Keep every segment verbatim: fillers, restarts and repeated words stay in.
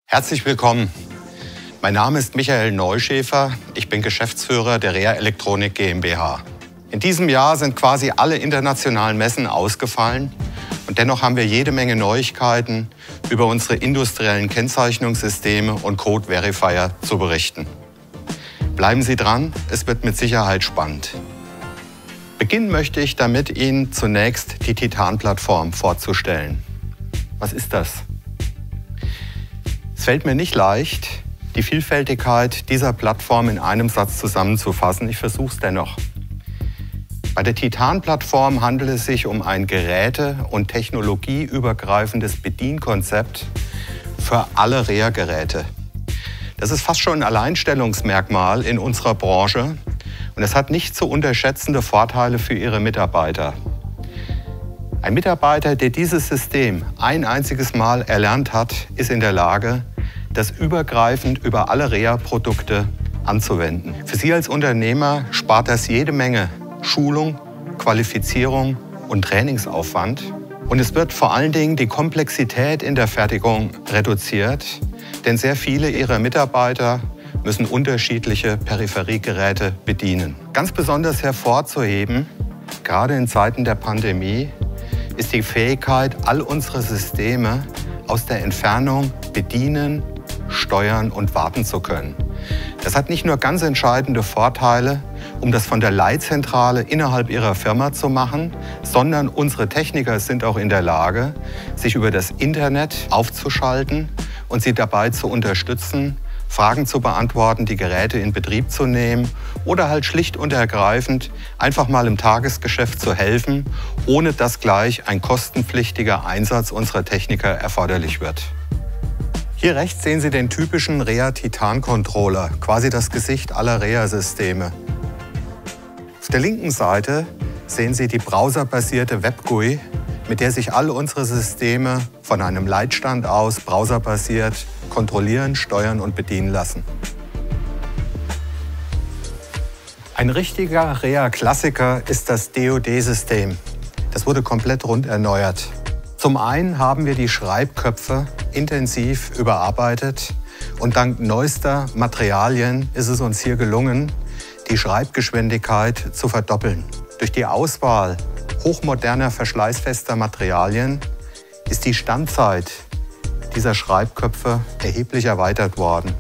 Herzlich willkommen. Mein Name ist Michael Neuschäfer. Ich bin Geschäftsführer der Rea Elektronik GmbH. In diesem Jahr sind quasi alle internationalen Messen ausgefallen und dennoch haben wir jede Menge Neuigkeiten über unsere industriellen Kennzeichnungssysteme und Code Verifier zu berichten. Bleiben Sie dran, es wird mit Sicherheit spannend. Beginnen möchte ich damit, Ihnen zunächst die Titan-Plattform vorzustellen. Was ist das? Es fällt mir nicht leicht, die Vielfältigkeit dieser Plattform in einem Satz zusammenzufassen. Ich versuche es dennoch. Bei der Titan-Plattform handelt es sich um ein geräte- und technologieübergreifendes Bedienkonzept für alle Rea-Geräte. Das ist fast schon ein Alleinstellungsmerkmal in unserer Branche und es hat nicht zu unterschätzende Vorteile für Ihre Mitarbeiter. Ein Mitarbeiter, der dieses System ein einziges Mal erlernt hat, ist in der Lage, das übergreifend über alle Rea-Produkte anzuwenden. Für Sie als Unternehmer spart das jede Menge Schulung, Qualifizierung und Trainingsaufwand. Und es wird vor allen Dingen die Komplexität in der Fertigung reduziert, denn sehr viele Ihrer Mitarbeiter müssen unterschiedliche Peripheriegeräte bedienen. Ganz besonders hervorzuheben, gerade in Zeiten der Pandemie, ist die Fähigkeit, all unsere Systeme aus der Entfernung bedienen, steuern und warten zu können. Das hat nicht nur ganz entscheidende Vorteile, um das von der Leitzentrale innerhalb Ihrer Firma zu machen, sondern unsere Techniker sind auch in der Lage, sich über das Internet aufzuschalten und Sie dabei zu unterstützen, Fragen zu beantworten, die Geräte in Betrieb zu nehmen oder halt schlicht und ergreifend einfach mal im Tagesgeschäft zu helfen, ohne dass gleich ein kostenpflichtiger Einsatz unserer Techniker erforderlich wird. Hier rechts sehen Sie den typischen Rea Titan Controller, quasi das Gesicht aller Rea-Systeme. Auf der linken Seite sehen Sie die browserbasierte Web G U I, mit der sich alle unsere Systeme von einem Leitstand aus browserbasiert kontrollieren, steuern und bedienen lassen. Ein richtiger Rea-Klassiker ist das D O D-System. Das wurde komplett rund erneuert. Zum einen haben wir die Schreibköpfe intensiv überarbeitet und dank neuester Materialien ist es uns hier gelungen, die Schreibgeschwindigkeit zu verdoppeln. Durch die Auswahl hochmoderner, verschleißfester Materialien ist die Standzeit dieser Schreibköpfe erheblich erweitert worden.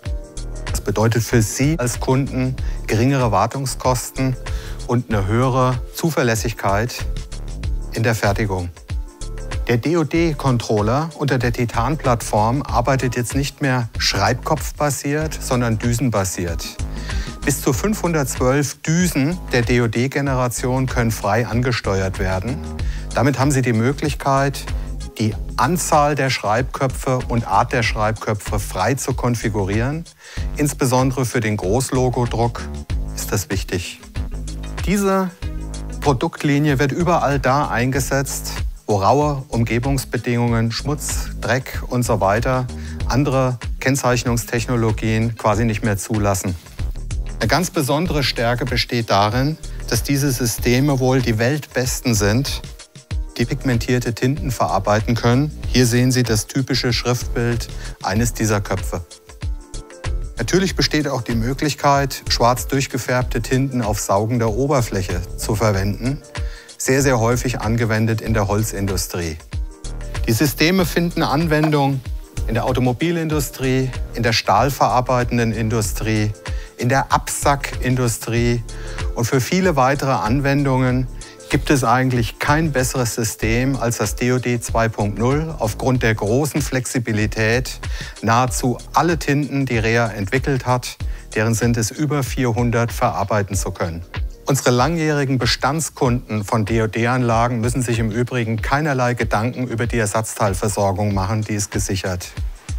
Das bedeutet für Sie als Kunden geringere Wartungskosten und eine höhere Zuverlässigkeit in der Fertigung. Der D O D-Controller unter der Titan-Plattform arbeitet jetzt nicht mehr schreibkopfbasiert, sondern düsenbasiert. Bis zu fünfhundertzwölf Düsen der D O D-Generation können frei angesteuert werden. Damit haben Sie die Möglichkeit, die Anzahl der Schreibköpfe und Art der Schreibköpfe frei zu konfigurieren. Insbesondere für den Großlogodruck ist das wichtig. Diese Produktlinie wird überall da eingesetzt, wo raue Umgebungsbedingungen, Schmutz, Dreck und so weiter andere Kennzeichnungstechnologien quasi nicht mehr zulassen. Eine ganz besondere Stärke besteht darin, dass diese Systeme wohl die weltbesten sind, die pigmentierte Tinten verarbeiten können. Hier sehen Sie das typische Schriftbild eines dieser Köpfe. Natürlich besteht auch die Möglichkeit, schwarz durchgefärbte Tinten auf saugender Oberfläche zu verwenden. Sehr, sehr häufig angewendet in der Holzindustrie. Die Systeme finden Anwendung in der Automobilindustrie, in der stahlverarbeitenden Industrie, in der Absackindustrie und für viele weitere Anwendungen gibt es eigentlich kein besseres System als das D O D zwei Punkt null. Aufgrund der großen Flexibilität nahezu alle Tinten, die Rea entwickelt hat, deren sind es über vierhundert, verarbeiten zu können. Unsere langjährigen Bestandskunden von D O D-Anlagen müssen sich im Übrigen keinerlei Gedanken über die Ersatzteilversorgung machen, die ist gesichert.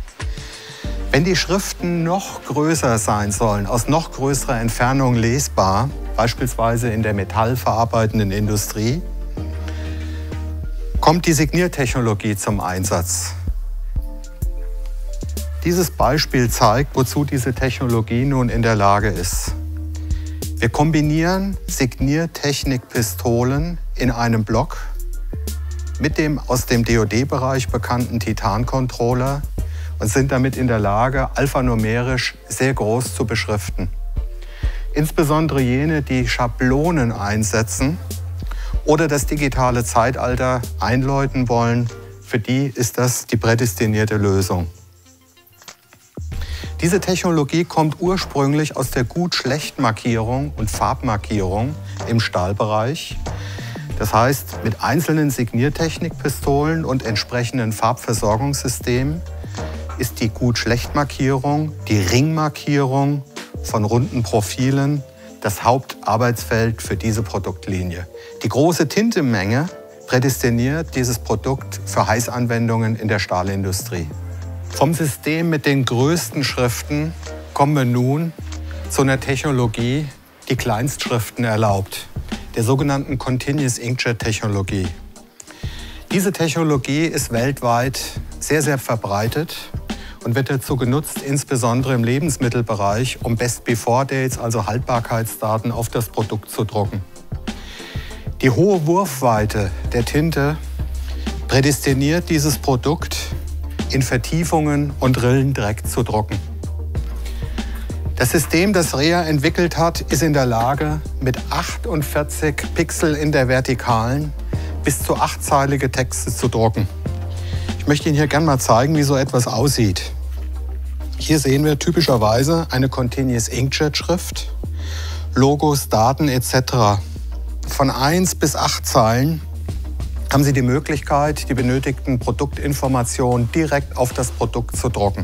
Wenn die Schriften noch größer sein sollen, aus noch größerer Entfernung lesbar, beispielsweise in der metallverarbeitenden Industrie, kommt die Signiertechnologie zum Einsatz. Dieses Beispiel zeigt, wozu diese Technologie nun in der Lage ist. Wir kombinieren Signiertechnik-Pistolen in einem Block mit dem aus dem D O D-Bereich bekannten Titan-Controller und sind damit in der Lage, alphanumerisch sehr groß zu beschriften. Insbesondere jene, die Schablonen einsetzen oder das digitale Zeitalter einläuten wollen, für die ist das die prädestinierte Lösung. Diese Technologie kommt ursprünglich aus der Gut-Schlecht-Markierung und Farbmarkierung im Stahlbereich. Das heißt, mit einzelnen Signiertechnikpistolen und entsprechenden Farbversorgungssystemen ist die Gut-Schlecht-Markierung, die Ringmarkierung von runden Profilen das Hauptarbeitsfeld für diese Produktlinie. Die große Tintemenge prädestiniert dieses Produkt für Heißanwendungen in der Stahlindustrie. Vom System mit den größten Schriften kommen wir nun zu einer Technologie, die Kleinstschriften erlaubt, der sogenannten Continuous Inkjet-Technologie. Diese Technologie ist weltweit sehr, sehr verbreitet und wird dazu genutzt, insbesondere im Lebensmittelbereich, um Best-Before-Dates, also Haltbarkeitsdaten, auf das Produkt zu drucken. Die hohe Wurfweite der Tinte prädestiniert dieses Produkt, in Vertiefungen und Rillen direkt zu drucken. Das System, das R E A entwickelt hat, ist in der Lage, mit achtundvierzig Pixel in der Vertikalen bis zu achtzeilige Texte zu drucken. Ich möchte Ihnen hier gerne mal zeigen, wie so etwas aussieht. Hier sehen wir typischerweise eine Continuous Inkjet Schrift, Logos, Daten et cetera. Von eins bis acht Zeilen haben Sie die Möglichkeit, die benötigten Produktinformationen direkt auf das Produkt zu drucken.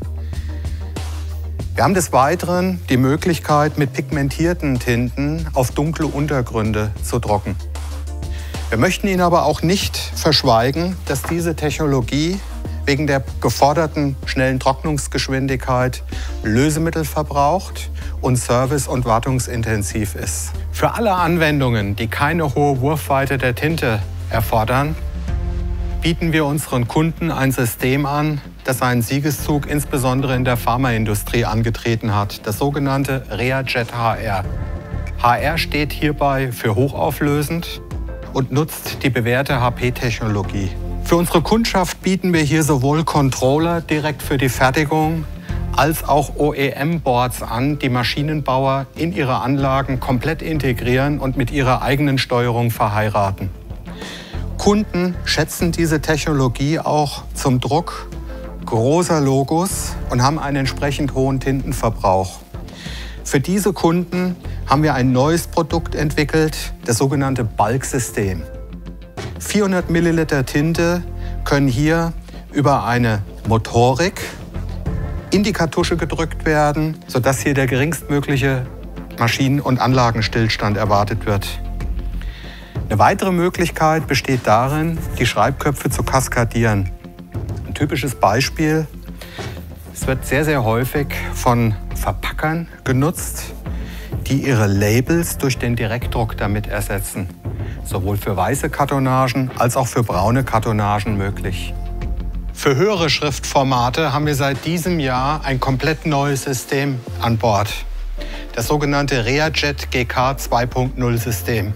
Wir haben des Weiteren die Möglichkeit, mit pigmentierten Tinten auf dunkle Untergründe zu drucken. Wir möchten Ihnen aber auch nicht verschweigen, dass diese Technologie wegen der geforderten schnellen Trocknungsgeschwindigkeit Lösemittel verbraucht und service- und wartungsintensiv ist. Für alle Anwendungen, die keine hohe Wurfweite der Tinte erfordern, bieten wir unseren Kunden ein System an, das einen Siegeszug insbesondere in der Pharmaindustrie angetreten hat, das sogenannte ReaJet H R. H R steht hierbei für hochauflösend und nutzt die bewährte H P-Technologie. Für unsere Kundschaft bieten wir hier sowohl Controller direkt für die Fertigung als auch O E M-Boards an, die Maschinenbauer in ihre Anlagen komplett integrieren und mit ihrer eigenen Steuerung verheiraten. Kunden schätzen diese Technologie auch zum Druck großer Logos und haben einen entsprechend hohen Tintenverbrauch. Für diese Kunden haben wir ein neues Produkt entwickelt, das sogenannte Bulk-System. vierhundert Milliliter Tinte können hier über eine Motorik in die Kartusche gedrückt werden, sodass hier der geringstmögliche Maschinen- und Anlagenstillstand erwartet wird. Eine weitere Möglichkeit besteht darin, die Schreibköpfe zu kaskadieren. Ein typisches Beispiel: Es wird sehr, sehr häufig von Verpackern genutzt, die ihre Labels durch den Direktdruck damit ersetzen. Sowohl für weiße Kartonagen als auch für braune Kartonagen möglich. Für höhere Schriftformate haben wir seit diesem Jahr ein komplett neues System an Bord. Das sogenannte ReaJet G K zwei Punkt null System.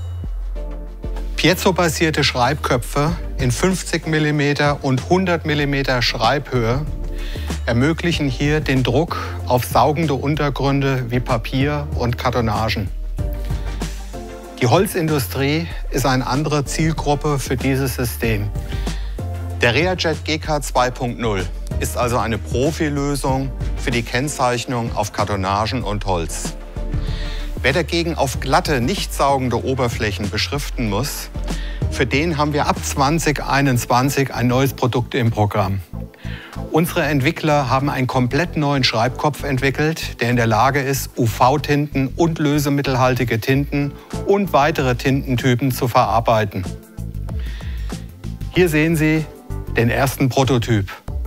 Piezo-basierte Schreibköpfe in fünfzig Millimeter und hundert Millimeter Schreibhöhe ermöglichen hier den Druck auf saugende Untergründe wie Papier und Kartonagen. Die Holzindustrie ist eine andere Zielgruppe für dieses System. Der ReaJet G K zwei Punkt null ist also eine Profilösung für die Kennzeichnung auf Kartonagen und Holz. Wer dagegen auf glatte, nicht saugende Oberflächen beschriften muss, für den haben wir ab zwanzig einundzwanzig ein neues Produkt im Programm. Unsere Entwickler haben einen komplett neuen Schreibkopf entwickelt, der in der Lage ist, U V-Tinten und lösemittelhaltige Tinten und weitere Tintentypen zu verarbeiten. Hier sehen Sie den ersten Prototyp.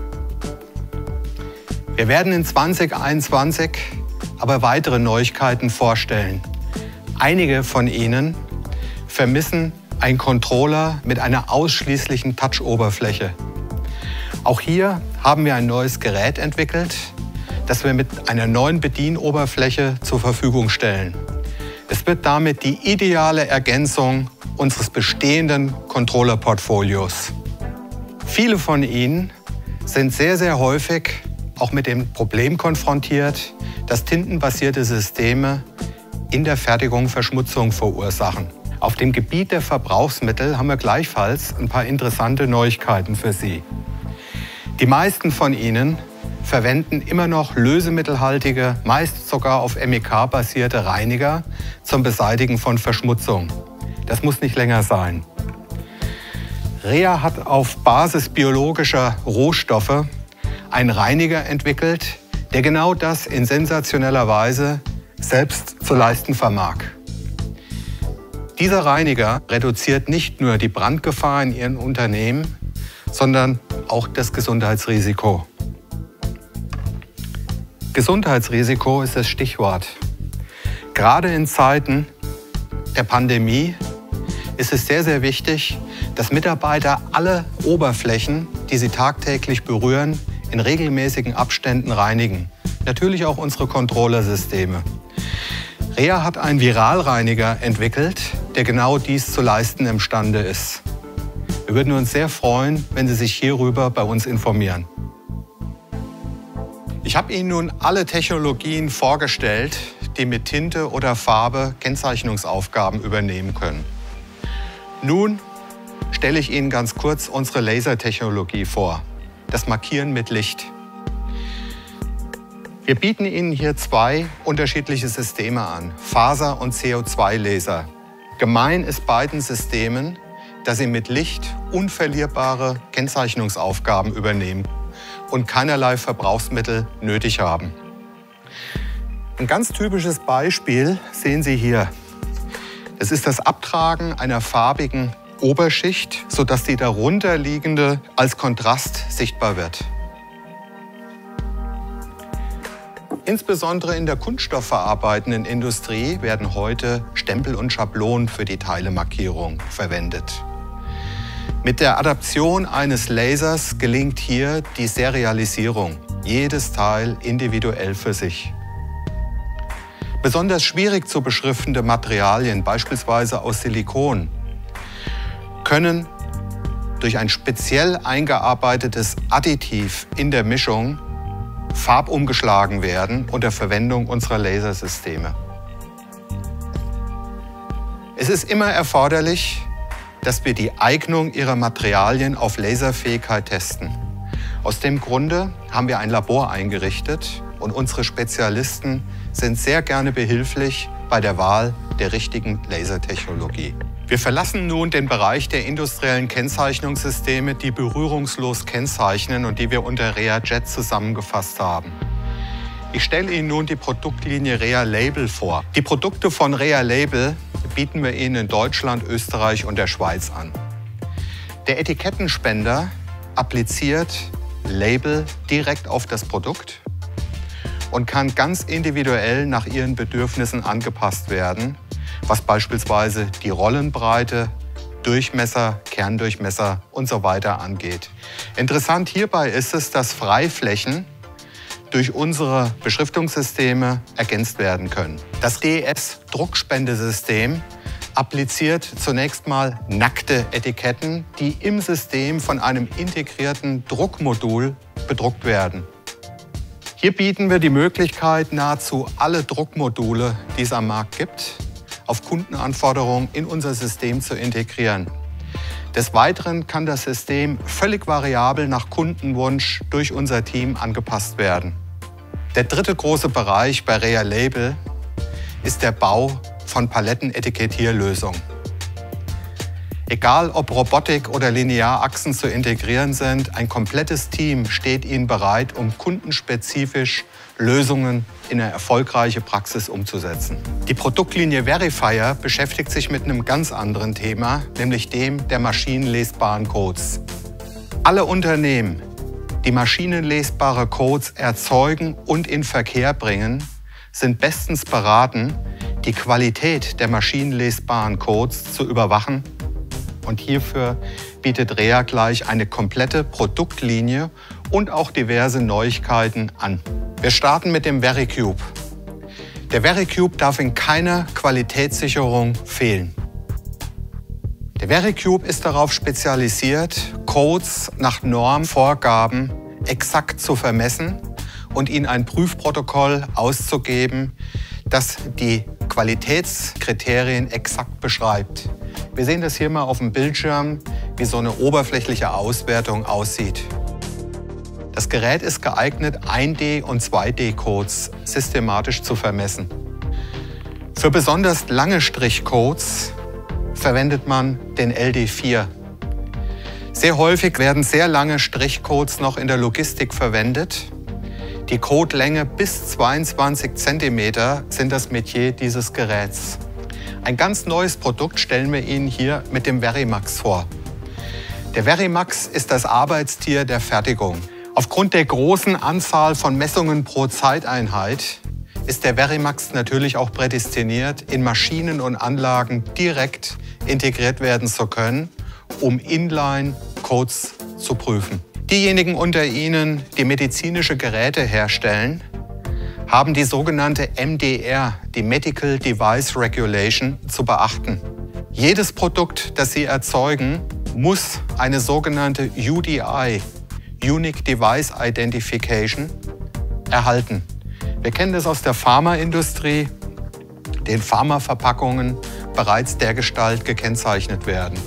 Wir werden in zwanzig einundzwanzig aber weitere Neuigkeiten vorstellen. Einige von Ihnen vermissen einen Controller mit einer ausschließlichen Touch-Oberfläche. Auch hier haben wir ein neues Gerät entwickelt, das wir mit einer neuen Bedienoberfläche zur Verfügung stellen. Es wird damit die ideale Ergänzung unseres bestehenden Controller-Portfolios. Viele von Ihnen sind sehr, sehr häufig auch mit dem Problem konfrontiert, dass tintenbasierte Systeme in der Fertigung Verschmutzung verursachen. Auf dem Gebiet der Verbrauchsmittel haben wir gleichfalls ein paar interessante Neuigkeiten für Sie. Die meisten von Ihnen verwenden immer noch lösemittelhaltige, meist sogar auf M E K-basierte Reiniger zum Beseitigen von Verschmutzung. Das muss nicht länger sein. Rea hat auf Basis biologischer Rohstoffe einen Reiniger entwickelt, der genau das in sensationeller Weise selbst zu leisten vermag. Dieser Reiniger reduziert nicht nur die Brandgefahr in Ihrem Unternehmen, sondern auch das Gesundheitsrisiko. Gesundheitsrisiko ist das Stichwort. Gerade in Zeiten der Pandemie ist es sehr, sehr wichtig, dass Mitarbeiter alle Oberflächen, die sie tagtäglich berühren, in regelmäßigen Abständen reinigen. Natürlich auch unsere Controllersysteme. Rea hat einen Viralreiniger entwickelt, der genau dies zu leisten imstande ist. Wir würden uns sehr freuen, wenn Sie sich hierüber bei uns informieren. Ich habe Ihnen nun alle Technologien vorgestellt, die mit Tinte oder Farbe Kennzeichnungsaufgaben übernehmen können. Nun stelle ich Ihnen ganz kurz unsere Lasertechnologie vor, das Markieren mit Licht. Wir bieten Ihnen hier zwei unterschiedliche Systeme an, Faser- und C O zwei Laser. Gemein ist beiden Systemen, dass sie mit Licht unverlierbare Kennzeichnungsaufgaben übernehmen und keinerlei Verbrauchsmittel nötig haben. Ein ganz typisches Beispiel sehen Sie hier. Das ist das Abtragen einer farbigen Oberschicht, sodass die darunter liegende als Kontrast sichtbar wird. Insbesondere in der kunststoffverarbeitenden Industrie werden heute Stempel und Schablonen für die Teilemarkierung verwendet. Mit der Adaption eines Lasers gelingt hier die Serialisierung, jedes Teil individuell für sich. Besonders schwierig zu beschriftende Materialien, beispielsweise aus Silikon, können durch ein speziell eingearbeitetes Additiv in der Mischung farbumgeschlagen werden unter Verwendung unserer Lasersysteme. Es ist immer erforderlich, dass wir die Eignung ihrer Materialien auf Laserfähigkeit testen. Aus dem Grunde haben wir ein Labor eingerichtet und unsere Spezialisten sind sehr gerne behilflich bei der Wahl der richtigen Lasertechnologie. Wir verlassen nun den Bereich der industriellen Kennzeichnungssysteme, die berührungslos kennzeichnen und die wir unter Rea Jet zusammengefasst haben. Ich stelle Ihnen nun die Produktlinie Rea Label vor. Die Produkte von Rea Label bieten wir Ihnen in Deutschland, Österreich und der Schweiz an. Der Etikettenspender appliziert Label direkt auf das Produkt und kann ganz individuell nach Ihren Bedürfnissen angepasst werden, was beispielsweise die Rollenbreite, Durchmesser, Kerndurchmesser und so weiter angeht. Interessant hierbei ist es, dass Freiflächen durch unsere Beschriftungssysteme ergänzt werden können. Das D E S-Druckspendesystem appliziert zunächst mal nackte Etiketten, die im System von einem integrierten Druckmodul bedruckt werden. Hier bieten wir die Möglichkeit, nahezu alle Druckmodule, die es am Markt gibt, auf Kundenanforderungen in unser System zu integrieren. Des Weiteren kann das System völlig variabel nach Kundenwunsch durch unser Team angepasst werden. Der dritte große Bereich bei Rea Label ist der Bau von Palettenetikettierlösungen. Egal ob Robotik oder Linearachsen zu integrieren sind, ein komplettes Team steht Ihnen bereit, um kundenspezifisch Lösungen in eine erfolgreiche Praxis umzusetzen. Die Produktlinie Verifier beschäftigt sich mit einem ganz anderen Thema, nämlich dem der maschinenlesbaren Codes. Alle Unternehmen, die maschinenlesbare Codes erzeugen und in Verkehr bringen, sind bestens beraten, die Qualität der maschinenlesbaren Codes zu überwachen. Und hierfür bietet Rea gleich eine komplette Produktlinie und auch diverse Neuigkeiten an. Wir starten mit dem VeriCube. Der VeriCube darf in keiner Qualitätssicherung fehlen. Der VeriCube ist darauf spezialisiert, Codes nach Normvorgaben exakt zu vermessen und Ihnen ein Prüfprotokoll auszugeben, das die Qualitätskriterien exakt beschreibt. Wir sehen das hier mal auf dem Bildschirm, wie so eine oberflächliche Auswertung aussieht. Das Gerät ist geeignet, ein D- und zwei D-Codes systematisch zu vermessen. Für besonders lange Strichcodes verwendet man den L D vier. Sehr häufig werden sehr lange Strichcodes noch in der Logistik verwendet. Die Codelänge bis zweiundzwanzig Zentimeter sind das Metier dieses Geräts. Ein ganz neues Produkt stellen wir Ihnen hier mit dem Verimax vor. Der Verimax ist das Arbeitstier der Fertigung. Aufgrund der großen Anzahl von Messungen pro Zeiteinheit ist der Verimax natürlich auch prädestiniert, in Maschinen und Anlagen direkt integriert werden zu können, um Inline-Codes zu prüfen. Diejenigen unter Ihnen, die medizinische Geräte herstellen, haben die sogenannte M D R, die Medical Device Regulation, zu beachten. Jedes Produkt, das Sie erzeugen, muss eine sogenannte U D I, Unique Device Identification, erhalten. Wir kennen das aus der Pharmaindustrie, den Pharmaverpackungen bereits dergestalt gekennzeichnet werden.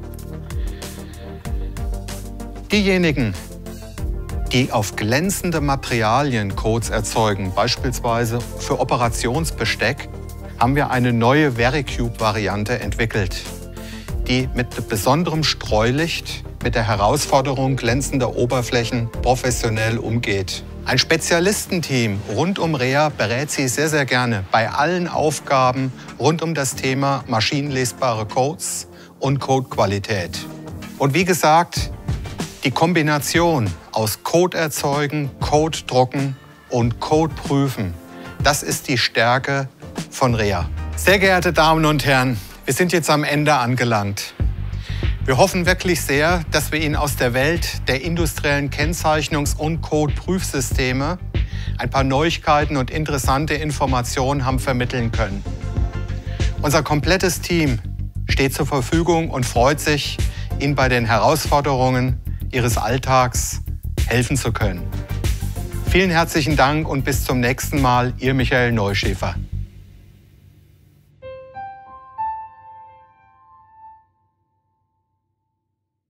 Diejenigen, die auf glänzende Materialien Codes erzeugen, beispielsweise für Operationsbesteck, haben wir eine neue VeriCube-Variante entwickelt, die mit besonderem Streulicht mit der Herausforderung glänzender Oberflächen professionell umgeht. Ein Spezialistenteam rund um Rea berät Sie sehr, sehr gerne bei allen Aufgaben rund um das Thema maschinenlesbare Codes und Codequalität. Und wie gesagt, die Kombination aus Code erzeugen, Code drucken und Code prüfen, das ist die Stärke von Rea. Sehr geehrte Damen und Herren, wir sind jetzt am Ende angelangt. Wir hoffen wirklich sehr, dass wir Ihnen aus der Welt der industriellen Kennzeichnungs- und Code-Prüfsysteme ein paar Neuigkeiten und interessante Informationen haben vermitteln können. Unser komplettes Team steht zur Verfügung und freut sich, Ihnen bei den Herausforderungen Ihres Alltags helfen zu können. Vielen herzlichen Dank und bis zum nächsten Mal, Ihr Michael Neuschäfer.